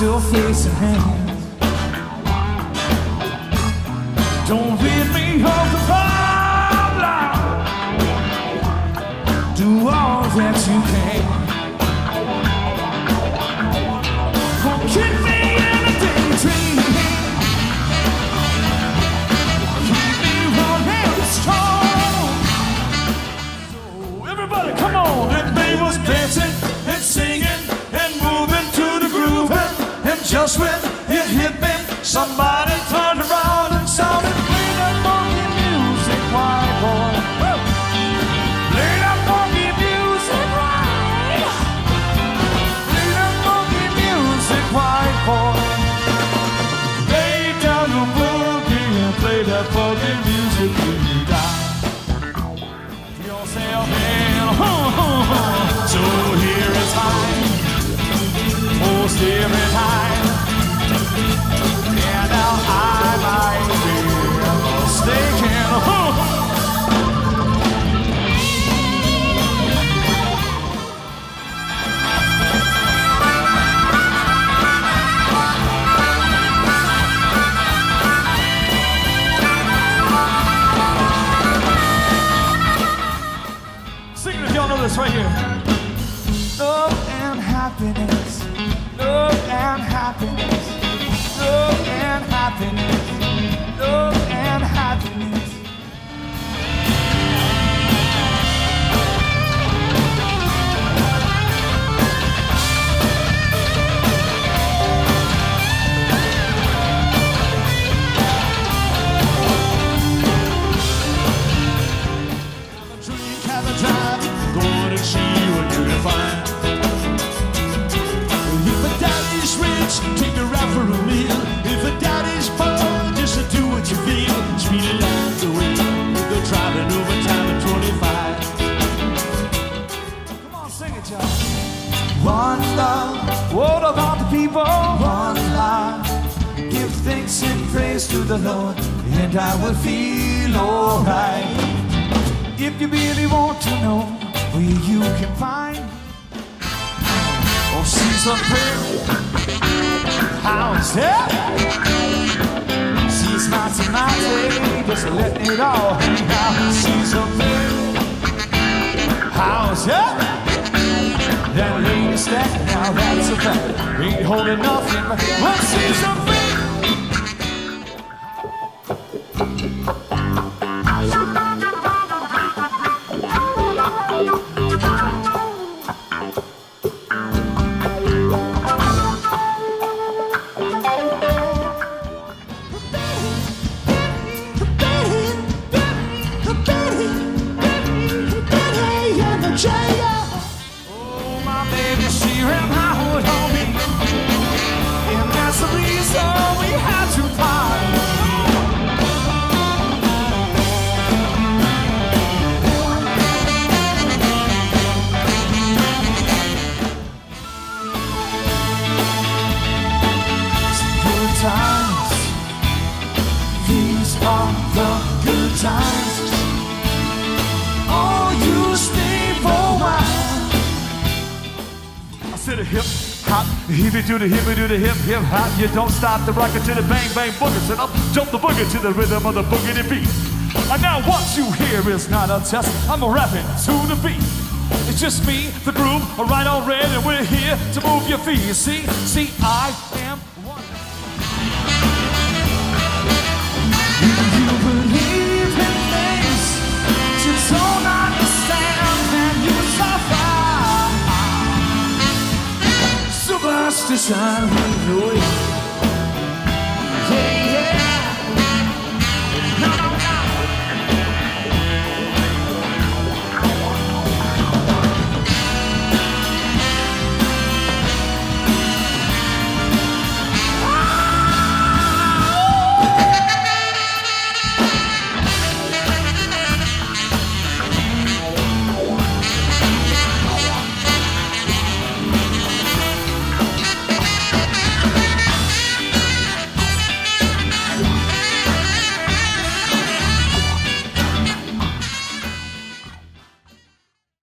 still face at hand. Don't rid me of the problem. Do all that you can. Keep me in a daydream. Keep me running strong. So everybody, come on! And they was dancing and singing and moving to the groove. And just when it hit me, somebody turned around and sounded, play that funky music, white boy. Play that funky music, right. Play that funky music, white boy. Lay down your boogie and play that funky music till you die. You'll say, oh man, so here is time, most every time. And now I might be mistaken. Sing it if y'all know this right here. Love and happiness. Love and happiness. Love and happiness, love and happiness. Have a drink, have a drive, go and see what you can find. If a daddy's rich, take her out for a meal. If a daddy's poor, just to do what you feel. Speed it out the way, go driving over time at 25. Come on, sing it, y'all. One love, what about the people? One life, give thanks and praise to the Lord, and I will feel alright. If you really want to know where you can find, oh, she's a pretty house, yeah. She's not to my way, just letting it all hang out. She's a pretty house, yeah. That lady stacking, now that's a fact. Ain't holding nothing, but well, she's a pretty. Hippie do the hip hip hop. You don't stop the rocket to the bang bang boogie. So up, jump the boogie to the rhythm of the boogity beat. And now what you hear is not a test. I'm rapping to the beat. It's just me, the groove, right on red, and we're here to move your feet. You see, I am one. You believe in things you don't understand, and you suffer. Superstition, we know it.